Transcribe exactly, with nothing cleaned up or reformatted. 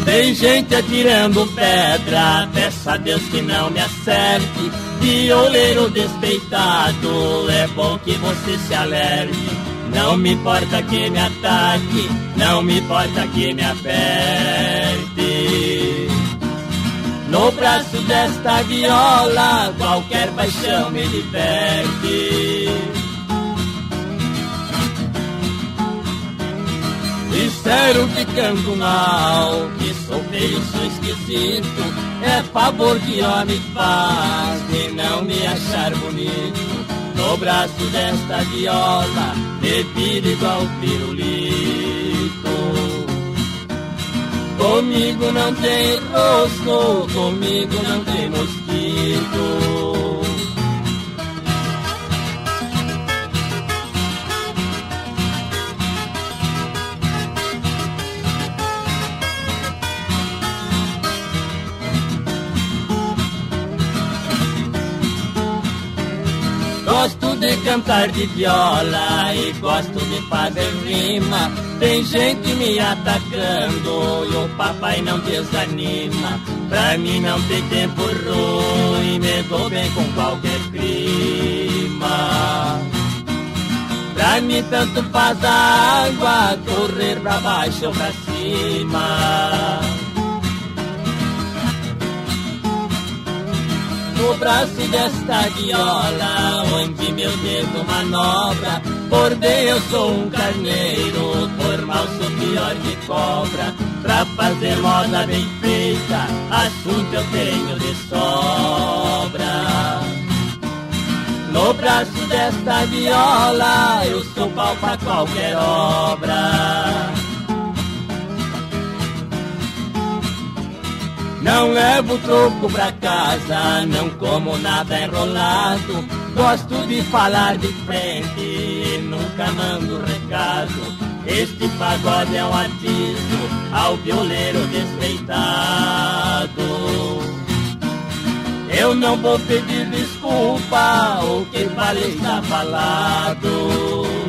Tem gente atirando pedra, peço a Deus que não me acerte. Violeiro despeitado, é bom que você se alerte. Não me importa que me ataque, não me importa que me aperte. No braço desta viola, qualquer paixão me liberte. Disseram que canto mal, que sou feio, sou esquisito. É favor que homem faz de não me achar bonito. No braço desta viola, me viro igual pirulito. Comigo não tem rosto, comigo não tem mosquito. Gosto de cantar de viola e gosto de fazer rima. Tem gente me atacando e o papai não desanima. Pra mim não tem tempo ruim, me dou bem com qualquer clima. Pra mim tanto faz a água correr pra baixo ou pra cima. No braço desta viola, onde meu dedo manobra, por bem eu sou um carneiro, por mal sou pior que cobra. Pra fazer moda bem feita, assunto eu tenho de sobra. No braço desta viola, eu sou pau pra qualquer obra. Não levo troco pra casa, não como nada enrolado. Gosto de falar de frente e nunca mando recado. Este pagode é um aviso ao violeiro despeitado. Eu não vou pedir desculpa, o que falei está falado.